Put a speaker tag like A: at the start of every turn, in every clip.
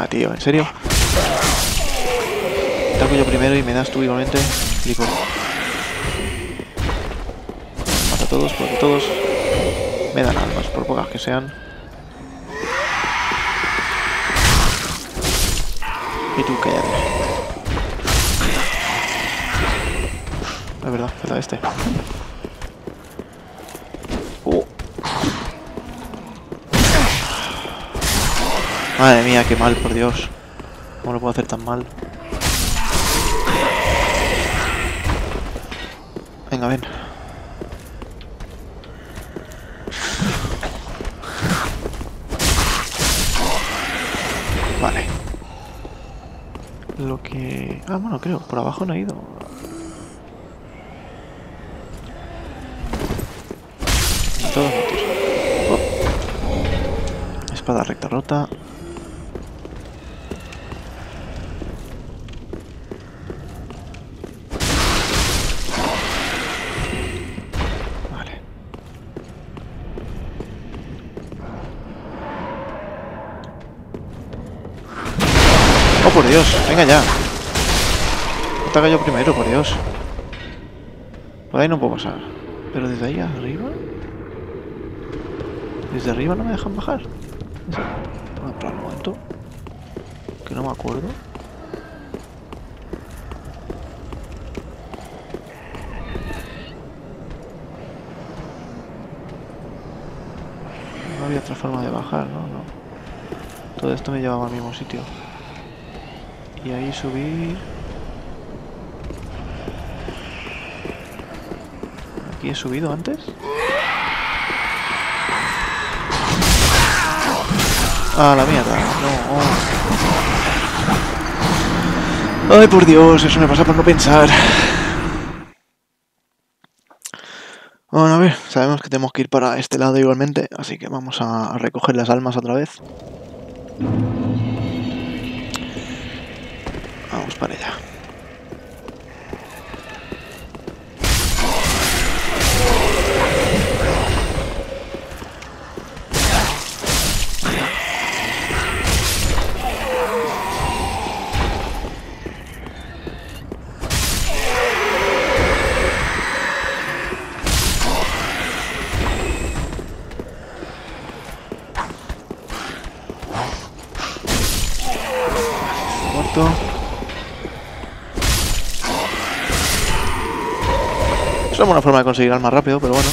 A: tío, ¿en serio? Ataco yo primero y me das tú igualmente. Flipo. Mata a todos, porque todos me dan almas, por pocas que sean. Y tú, cállate. Es verdad, falta este. Madre mía, qué mal, por Dios. ¿Cómo lo puedo hacer tan mal? Venga, ven. Vale. Lo que... Ah, bueno, creo. Por abajo no he ido. Todos muertos. Oh. Espada recta rota. Vale. Oh, por Dios. Venga ya. Ataca yo primero, por Dios. Por ahí no puedo pasar. Pero desde ahí arriba... Desde arriba no me dejan bajar. Bueno, para el momento. Que no me acuerdo. No había otra forma de bajar, ¿no? No. Todo esto me llevaba al mismo sitio. Y ahí subir... ¿Aquí he subido antes? Ah, la mierda, no. Ay, por Dios, eso me pasa por no pensar. Bueno, a ver, sabemos que tenemos que ir para este lado igualmente, así que vamos a recoger las almas otra vez. Vamos para allá. Muerto. Es una buena forma de conseguir almas rápido, pero bueno.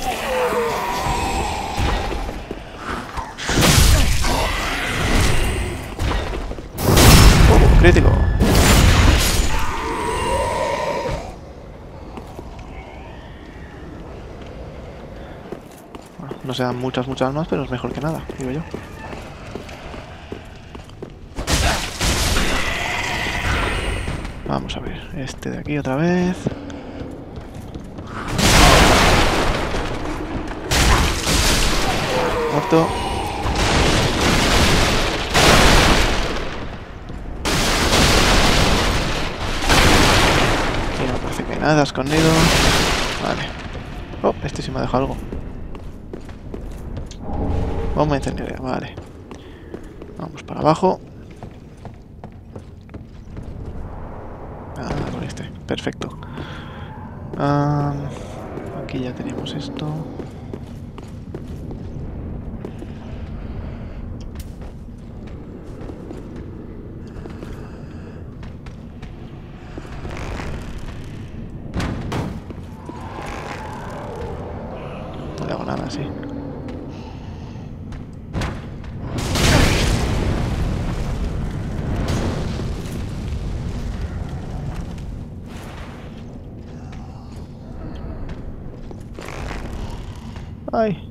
A: Crítico. Bueno, no se dan muchas almas, pero es mejor que nada, digo yo. Vamos a ver, este de aquí otra vez. Muerto. Aquí no parece que hay nada escondido. Vale. Oh, este sí me ha dejado algo. Vamos a encender, vale. Vamos para abajo. Ah, con este, perfecto. Aquí ya tenemos esto. No le hago nada así. Ay.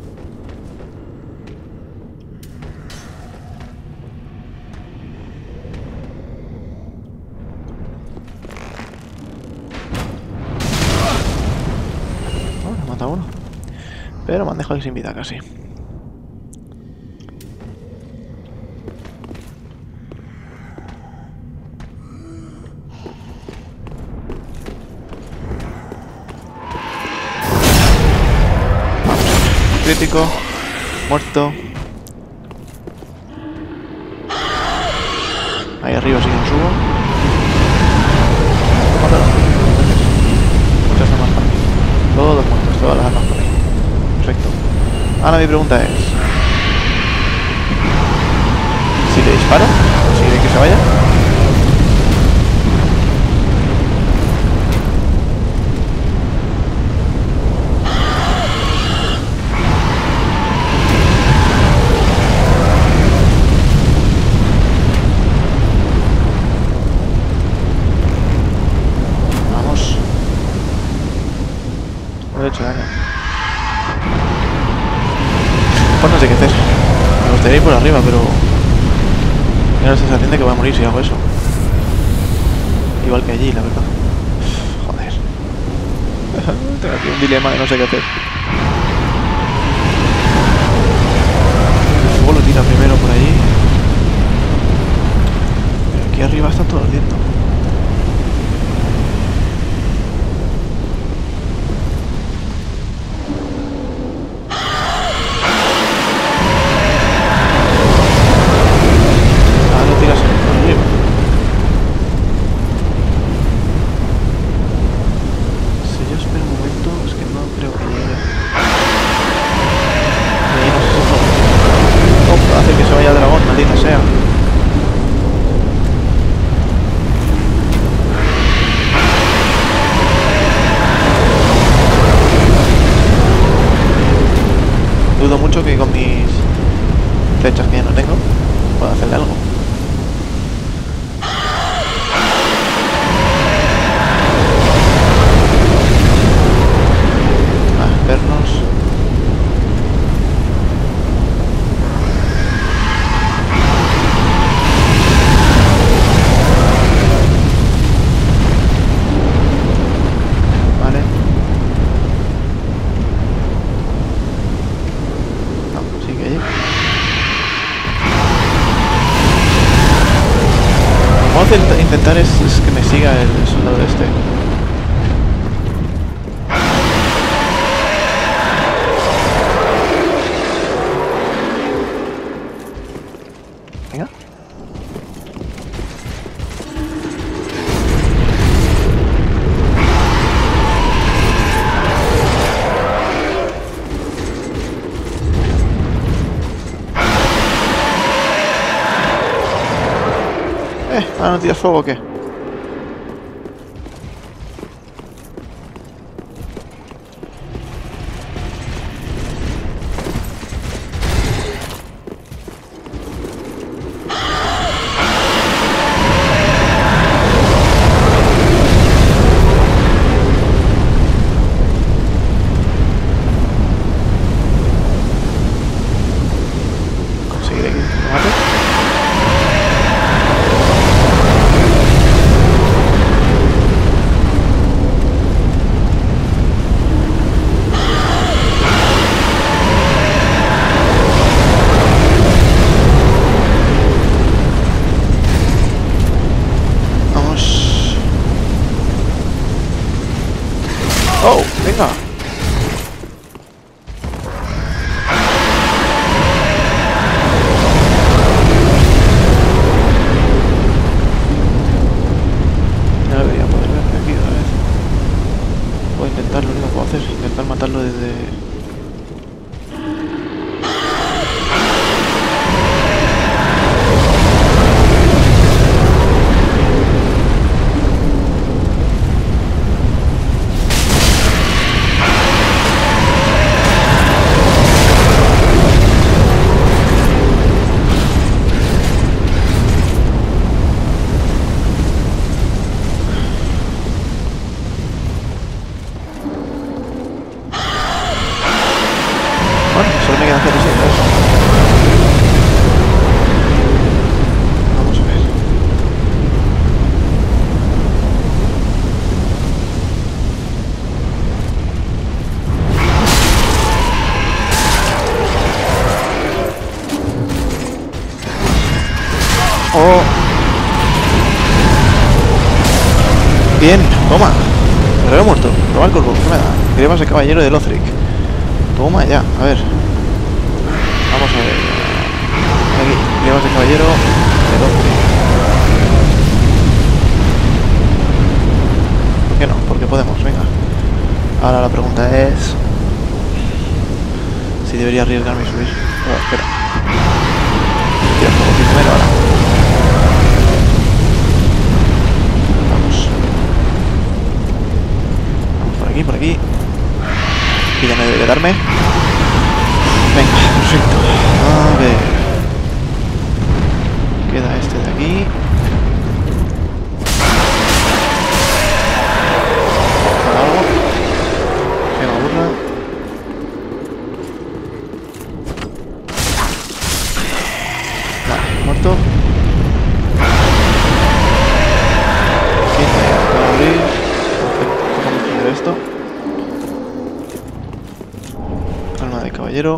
A: Oh, me mata uno. Pero me han dejado sin vida casi. Crítico. Muerto. Ahí arriba sí que no subo. Muchas armas por aquí. Todos muertos, todas las armas por aquí. Perfecto. Ahora mi pregunta es... ¿si le disparo? ¿Consigue que se vaya? He hecho daño. Pues no sé qué hacer. Me gustaría ir por arriba, pero... me da la sensación de que voy a morir si hago eso. Igual que allí, la verdad. Joder. Tengo aquí un dilema de no sé qué hacer. El fuego lo tira primero por allí. Pero aquí arriba está todo ardiendo. Dudo mucho que con mis flechas que ya no tengo pueda hacerle algo. Vernos. Vale. No, sigue ahí. Lo que vamos a intentar es que me siga el soldado este. Venga. ¿No tiras fuego o qué? ¿Conseguiré que me mate? ¡Oh! ¡Venga! No debería poder verme aquí otra vez. Voy a intentarlo, lo único que puedo hacer es intentar matarlo desde... Bueno, solo me queda hacer eso. Vamos a ver. Oh. Bien, toma. Me lo he muerto. Toma el corvo. ¿Qué me da? Grevas de caballero de Lothric. Toma ya, a ver. Vamos a ver. Aquí, grevas de caballero de Lothric. que podemos, venga. Ahora la pregunta es si debería arriesgarme y subir. Oh, espera. Tira fuego primero ahora. Vamos. Vamos por aquí, por aquí. Aquí ya me debe de darme. Venga, perfecto. A ver. Queda este de aquí. Que me aburra. Vale, muerto. Aquí me puedo abrir. Perfecto, cogemos primero esto. Alma de caballero.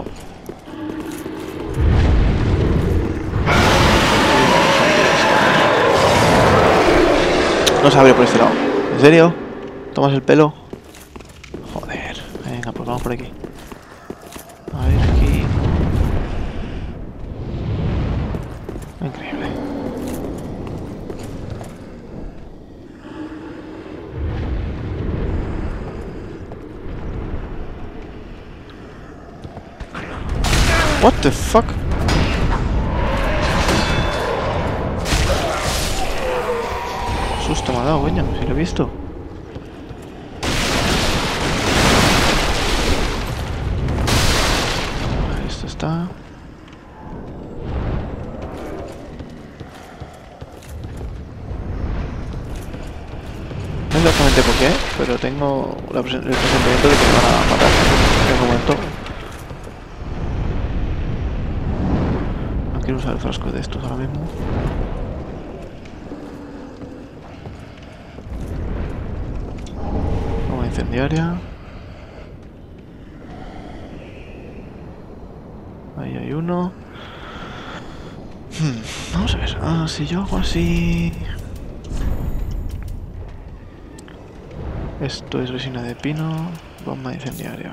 A: No se abre por este lado. ¿En serio? ¿Tomas el pelo? Joder. Venga, pues vamos por aquí. A ver, aquí. Increíble. What the fuck? Susto me ha dado, coño, si lo he visto. Esto está. No sé exactamente por qué, pero tengo el presentimiento de que me van a matar en un momento. No quiero usar el frasco de estos ahora mismo. Incendiaria. Ahí hay uno. Vamos a ver. Ah, si yo hago así. Esto es resina de pino. Bomba incendiaria.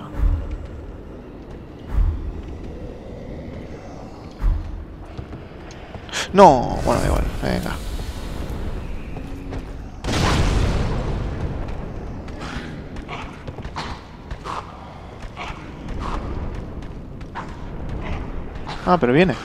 A: No, bueno, da igual. Venga. Ah, pero viene.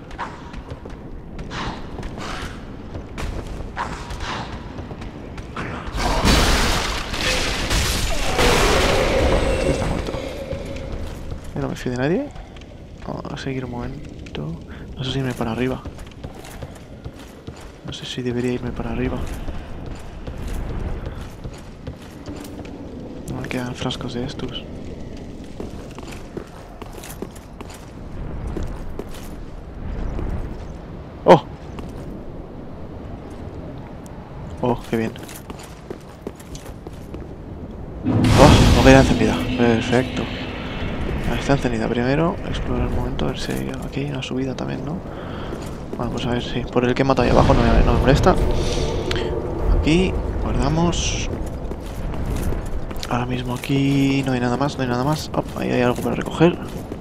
A: Este está muerto. Yo no me fío de nadie. Vamos a seguir un momento. No sé si irme para arriba. No sé si debería irme para arriba. No me quedan frascos de estos. ¡Oh! ¡Oh, qué bien! ¡Oh! Hoguera encendida. Perfecto. Está encendida primero. Explorar el momento. A ver si aquí hay una subida también, ¿no? Bueno, pues a ver si por el que he matado ahí abajo no me molesta. Aquí. Guardamos. Ahora mismo aquí no hay nada más, no hay nada más. Oh, ahí hay algo para recoger.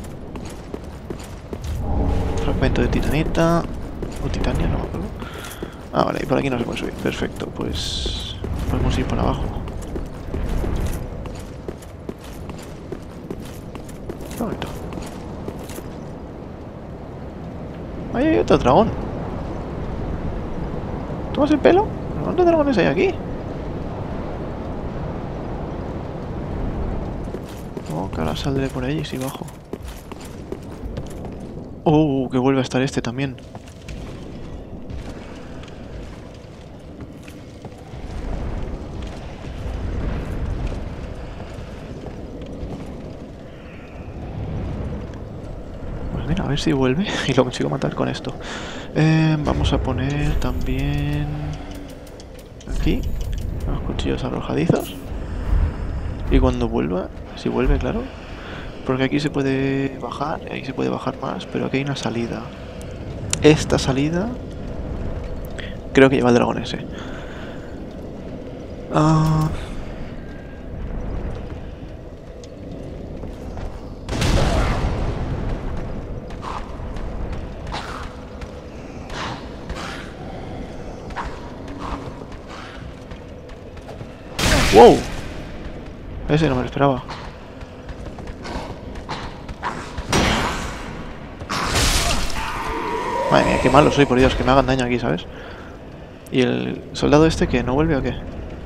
A: Fragmento de titanita. O titania, no me acuerdo. Ah, vale, y por aquí no se puede subir. Perfecto, pues podemos ir por abajo. Qué bonito. Ahí hay otro dragón. ¿Tomas el pelo? ¿Cuántos dragones hay aquí? Oh, que ahora saldré por ahí si bajo. Oh, que vuelve a estar este también. Pues mira, a ver si vuelve y lo consigo matar con esto. Vamos a poner también aquí los cuchillos arrojadizos. Y cuando vuelva, si vuelve, claro. Porque aquí se puede bajar, y ahí se puede bajar más, pero aquí hay una salida. Esta salida creo que lleva el dragón ese. Ah... ¡Wow! Ese no me lo esperaba. Madre mía, qué malo soy, por Dios, que me hagan daño aquí, ¿sabes? ¿Y el soldado este que no vuelve o qué?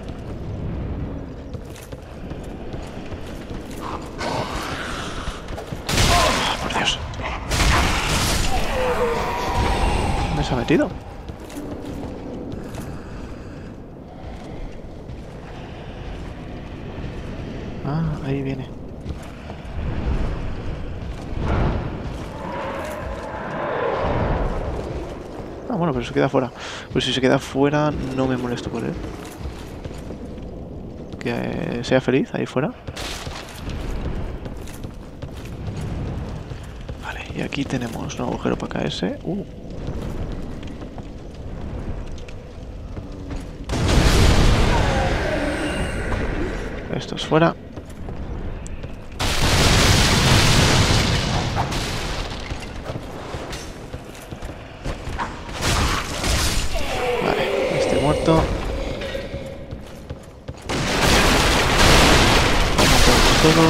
A: Oh, por Dios. ¿Dónde se ha metido? Ah, ahí viene. Ah, bueno, pero se queda fuera. Pues si se queda fuera, no me molesto por él. Que sea feliz ahí fuera. Vale, y aquí tenemos un agujero para caerse. Esto es fuera. Vale, este muerto. Vamos todo.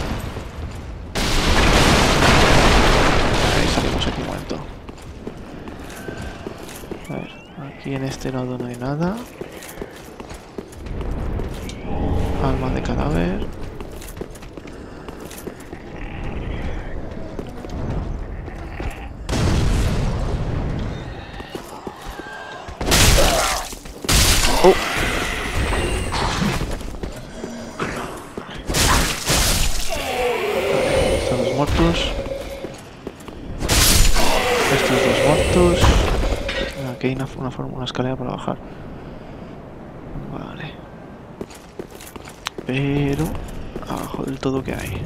A: Ahí salimos aquí muerto. A ver, aquí en este lado no hay nada. Alma de cadáver. Oh. Estos dos muertos. Estos dos muertos. Aquí hay una escalera para bajar. Vale. Pero abajo del todo, ¿qué hay?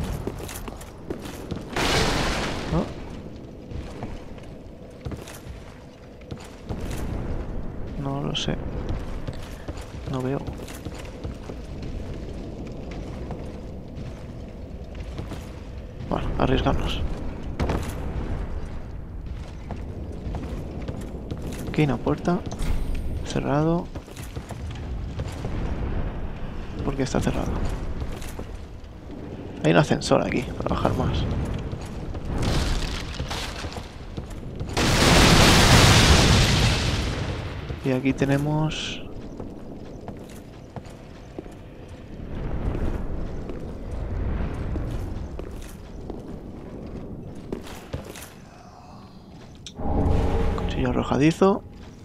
A: ¿No? No lo sé. No veo. Bueno, arriesgarnos. Aquí hay una puerta. Cerrado. ¿Por qué está cerrado? Hay un ascensor aquí para bajar más. Y aquí tenemos... cuchillo arrojadizo.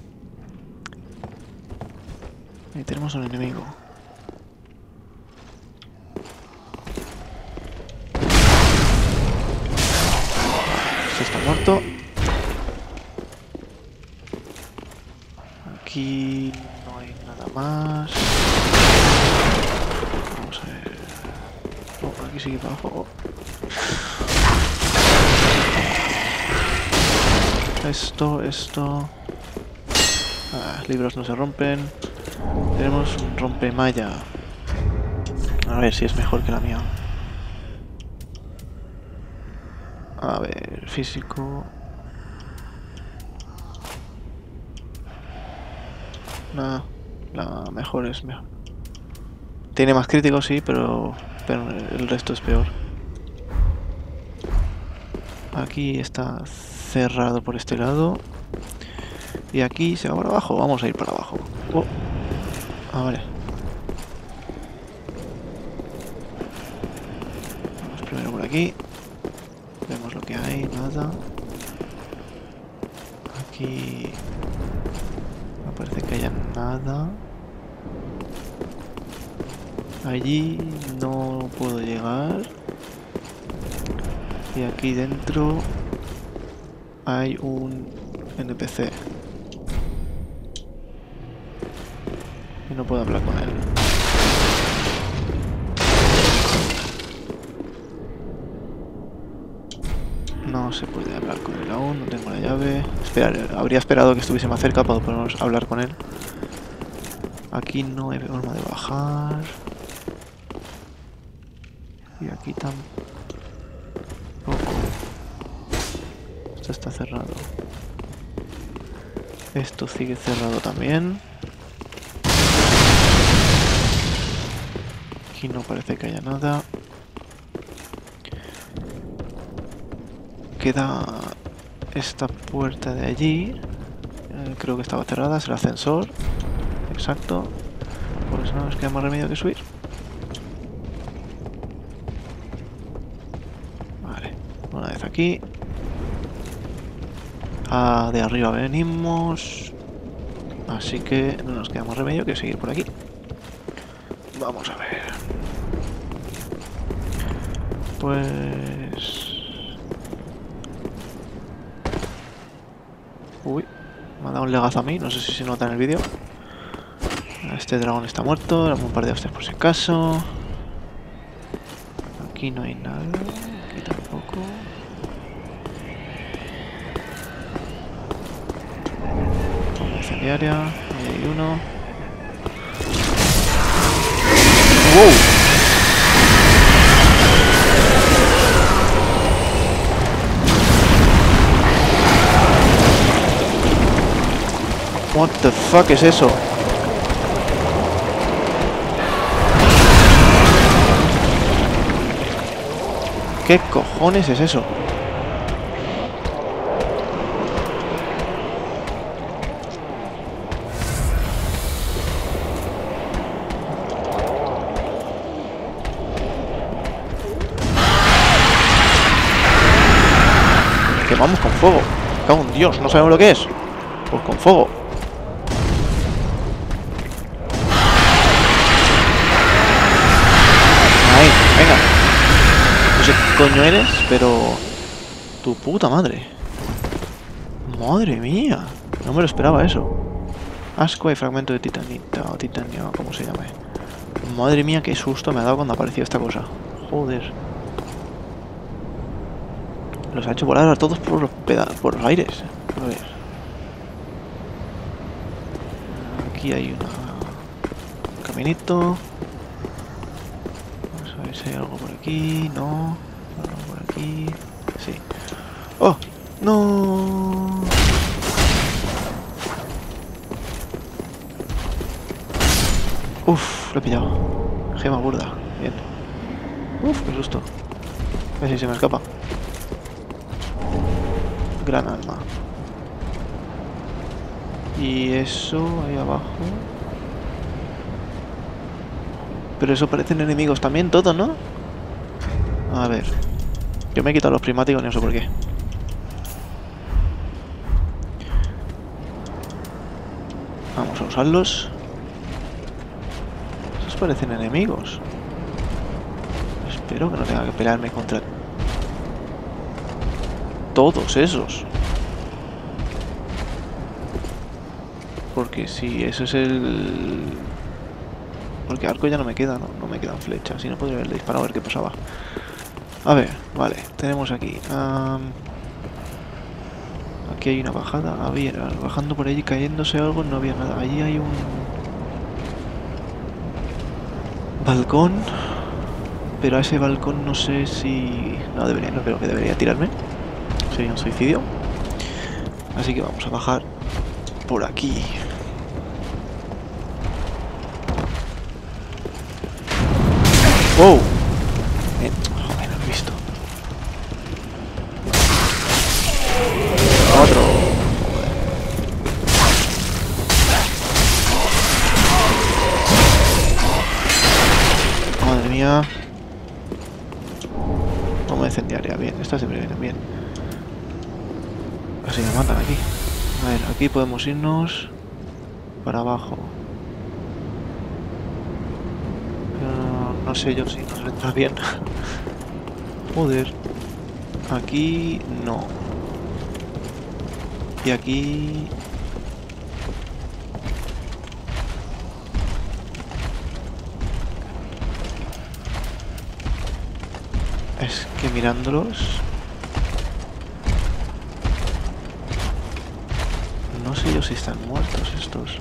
A: Y tenemos un enemigo. Este está muerto. Aquí no hay nada más. Vamos a ver. Oh, por aquí sigue para abajo. Esto. Libros no se rompen. Tenemos un rompemalla. A ver si es mejor que la mía. A ver, físico. Nah, la mejor es mejor. Tiene más críticos, sí, pero el resto es peor. Aquí está cerrado por este lado. Y aquí se va para abajo. Vamos a ir para abajo. Oh. Ah, vale. Vamos primero por aquí. Vemos lo que hay. Nada. Aquí no parece que haya nada. Allí no puedo llegar. Y aquí dentro hay un NPC. Y no puedo hablar con él. No se puede hablar con él aún, no tengo la llave. Habría esperado que estuviese más cerca para poder hablar con él. Aquí no hay forma de bajar. Y aquí tampoco. Esto está cerrado. Esto sigue cerrado también. Aquí no parece que haya nada. Queda esta puerta de allí. Creo que estaba cerrada, es el ascensor. Exacto. Pues no nos queda más remedio que subir. Vale, una vez aquí. De arriba venimos. Así que no nos queda más remedio que seguir por aquí. Vamos a ver. Pues... Uy, me ha dado un legazo a mí, no sé si se nota en el vídeo. Este dragón está muerto, le un par de hostias por si acaso. Aquí no hay nada, aquí tampoco. Bomba incendiaria, ahí hay uno. ¡Wow! What the fuck es eso? ¿Qué cojones es eso? Que vamos con fuego. Me cago en Dios, no sabemos lo que es. Pues con fuego. Ahí, venga. No sé qué coño eres, pero... Tu puta madre. Madre mía. No me lo esperaba eso. Asco y fragmento de titanita o titanio, como se llame. Madre mía, qué susto me ha dado cuando apareció esta cosa. Joder. Los ha hecho volar a todos por los aires. A ver. Aquí hay un caminito. Vamos a ver si hay algo por aquí. No. Algo por aquí. Sí. ¡Oh! ¡No! Uf, lo he pillado. Gema burda. Bien. Uf, qué susto. A ver si se me escapa. Gran alma. Y eso ahí abajo. Pero eso parecen enemigos también, todos, ¿no? A ver. Yo me he quitado los prismáticos, no sé por qué. Vamos a usarlos. Esos parecen enemigos. Espero que no tenga que pelearme contra todos esos. Porque si eso es el... Porque arco ya no me queda, no me quedan flechas. Si no podría haberle disparado a ver qué pasaba. A ver, vale, tenemos aquí. Aquí hay una bajada. Había, bajando por allí, cayéndose algo, no había nada. Allí hay un balcón. Pero a ese balcón no sé si... No debería, no creo que debería tirarme. Sería un suicidio. Así que vamos a bajar por aquí. ¡Wow! Joder, no lo he visto. Otro. Joder. Madre mía. Bomba incendiaria. Bien, estas siempre vienen bien. Así me matan aquí. A ver, aquí podemos irnos para abajo. No sé yo si nos entra bien. Joder. Aquí no. Y aquí... Es que mirándolos... No sé yo si están muertos estos.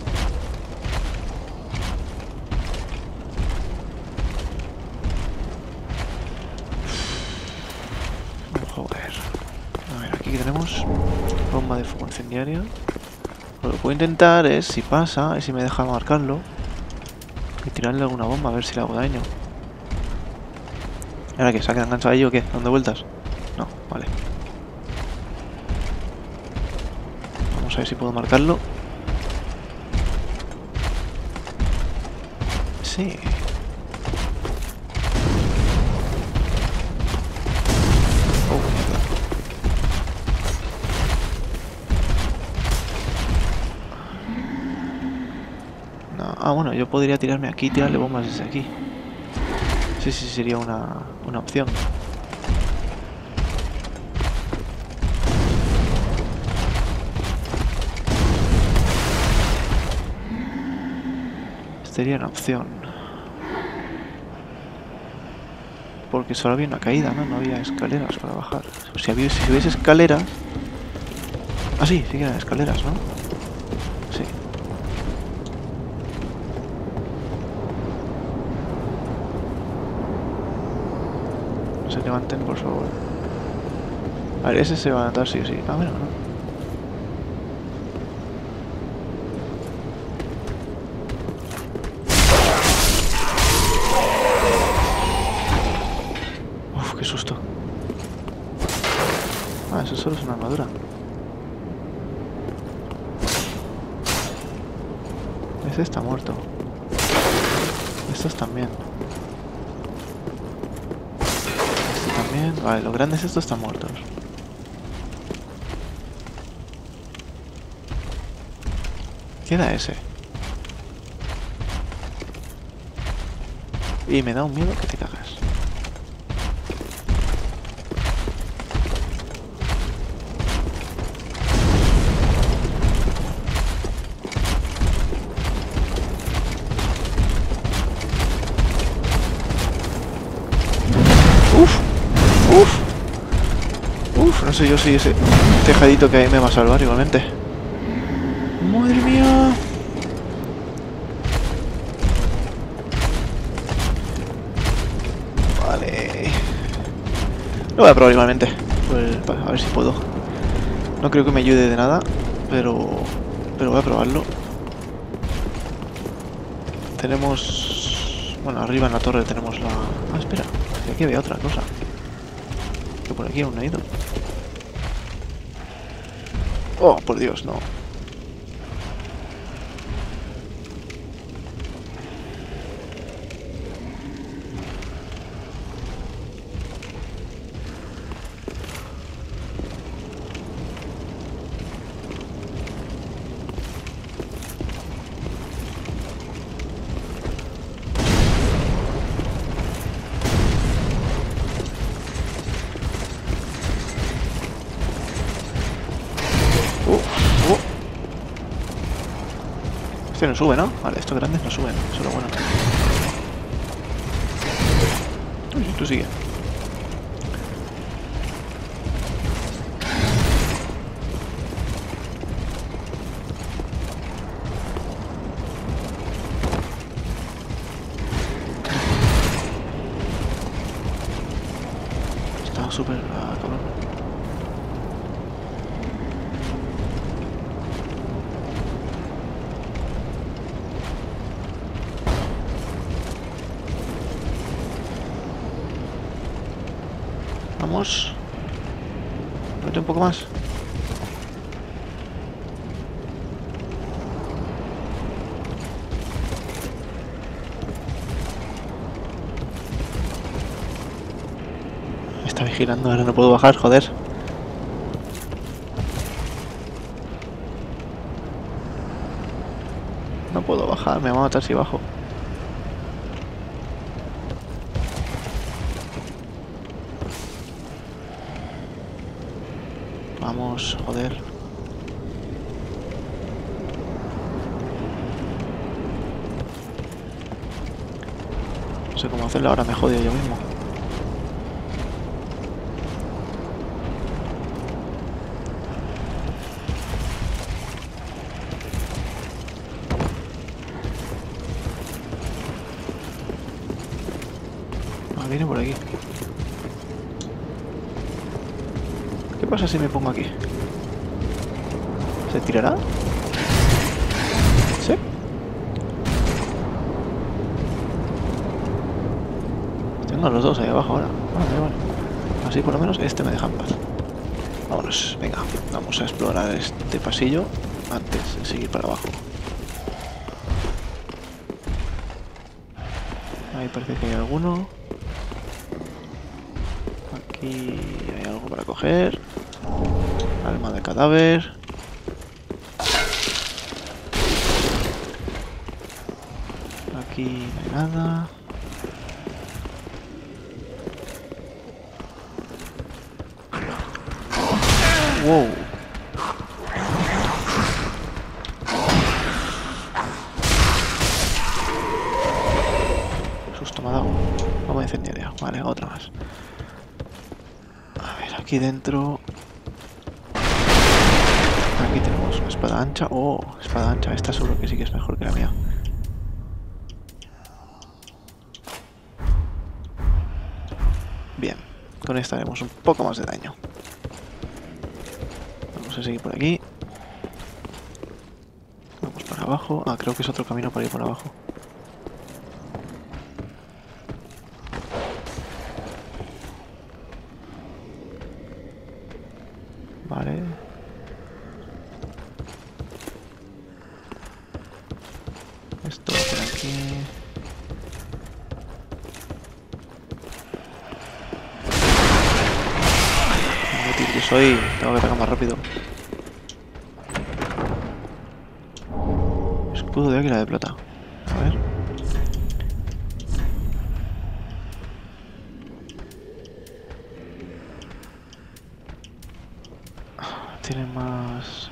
A: Joder. A ver, aquí tenemos bomba de fuego incendiaria. Lo que puedo intentar es, si pasa, es si me deja marcarlo, y tirarle alguna bomba a ver si le hago daño. ahora que se ha quedado enganchado ahí o qué? ¿Dónde vueltas? No, vale. Vamos a ver si puedo marcarlo. Sí. Oh, mierda. No. Ah, bueno, yo podría tirarme aquí y tirarle bombas desde aquí. Sí, sí, sería una opción. Sería una opción. Porque solo había una caída, ¿no? No había escaleras para bajar. Si hubiese escaleras... Ah, sí, sí que eran escaleras, ¿no? Sí. No se levanten, por favor. A ver, ese se va a levantar sí o sí. Ah, bueno, no. Uf, qué susto. Ah, eso solo es una armadura. Ese está muerto. Estos también. Este también. Vale, los grandes estos están muertos. Queda ese. Y me da un miedo que te cagas. Uf, uf, uf, no sé yo si ese tejadito que hay me va a salvar igualmente. Madre mía. Vale. Lo voy a probar igualmente. Pues, a ver si puedo. No creo que me ayude de nada, pero voy a probarlo. Tenemos... Bueno, arriba en la torre tenemos la... Ah, espera. Aquí había otra cosa. Que por aquí aún no he ido. Oh, por Dios, no. Este no sube, ¿no? Vale, estos grandes no suben. Eso es lo bueno. Uy, tú sigue. Está súper cabrón. Vamos. Mete un poco más. Me está vigilando, ahora no puedo bajar, joder. No puedo bajar, me va a matar si bajo. Vamos, joder. No sé cómo hacerlo, ahora me jodido yo mismo. Ah, viene por aquí. ¿Qué pasa si me pongo aquí? ¿Se tirará? ¿Sí? Tengo No, los dos ahí abajo ahora. Vale. Así por lo menos este me deja en paz. Vámonos, venga, vamos a explorar este pasillo antes de seguir para abajo. Ahí parece que hay alguno. Aquí hay algo para coger. Alma de cadáver. Aquí no hay nada. Wow. Susto me ha dado. Vamos a incendiaria. Vale, otra más. A ver, aquí dentro. Aquí tenemos una espada ancha. Oh, espada ancha. Esta seguro que sí que es mejor que la mía. Bien, con esta haremos un poco más de daño. Vamos a seguir por aquí. Vamos para abajo. Ah, creo que es otro camino para ir por abajo. Vale. Esto por aquí. Inútil que soy. Tengo que atacar más rápido. Escudo de águila de plata. A ver. Tiene más...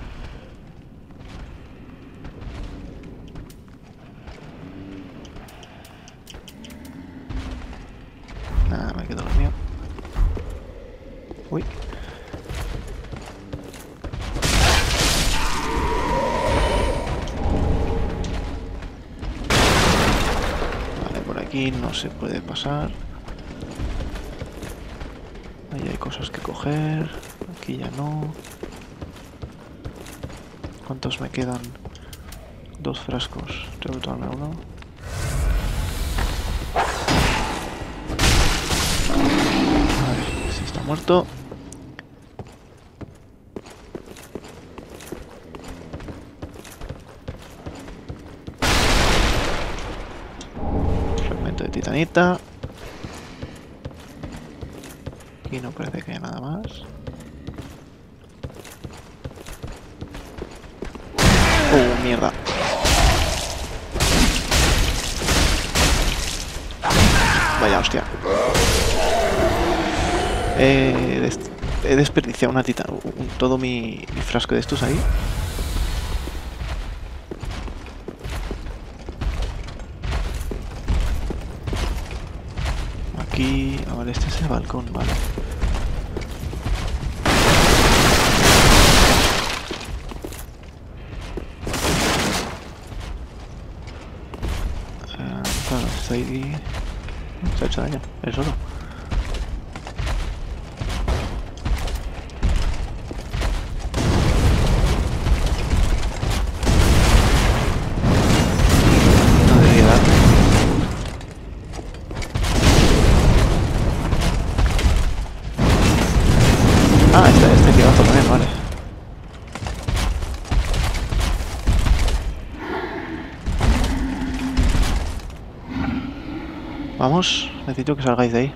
A: Nada, me quedo lo mío. Uy. Vale, por aquí no se puede pasar. Ahí hay cosas que coger. Aquí ya no. ¿Cuántos me quedan? 2 frascos. Tengo que tomarme uno. Vale, si está muerto. Fragmento de titanita. Aquí no parece que haya nada más. Oh, mierda. Vaya hostia. He desperdiciado una todo mi frasco de estos ahí. Aquí... Ah, vale, este es el balcón, vale. Claro, está ahí... Se ha hecho daño, él solo. No debería darme. Ah, este tirazo también, vale. Vamos, necesito que salgáis de ahí.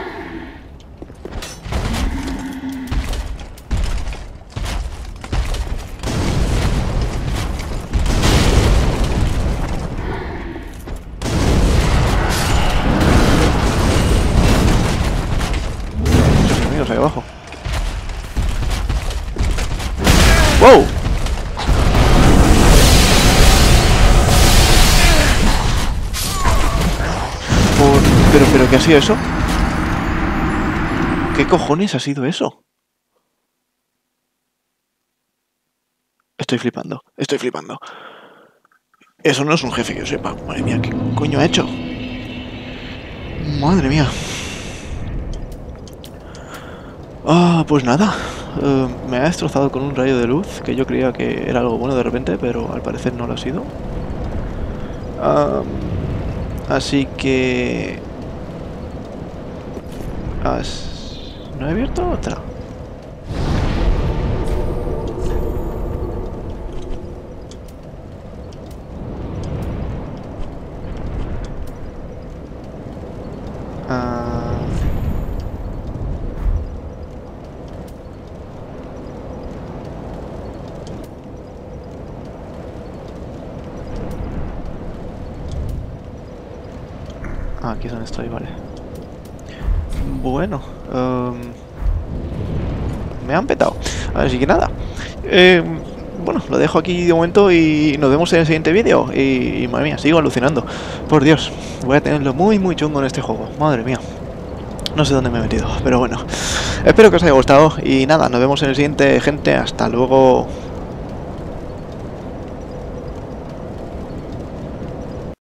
A: Muchos enemigos ahí abajo. ¡Wow! ¿Pero qué ha sido eso? ¿Qué cojones ha sido eso? Estoy flipando, estoy flipando. Eso no es un jefe que yo sepa. Madre mía, ¿qué coño ha hecho? Madre mía. Ah, pues nada. Me ha destrozado con un rayo de luz, que yo creía que era algo bueno de repente, pero al parecer no lo ha sido. Así que... ¿No he abierto otra? Aquí es donde estoy, vale. Bueno, me han petado. Así que nada. Bueno, lo dejo aquí de momento y nos vemos en el siguiente vídeo. Y madre mía, sigo alucinando. Por Dios, voy a tenerlo muy muy chungo en este juego. Madre mía. No sé dónde me he metido, pero bueno. Espero que os haya gustado y nada, nos vemos en el siguiente, gente. Hasta luego.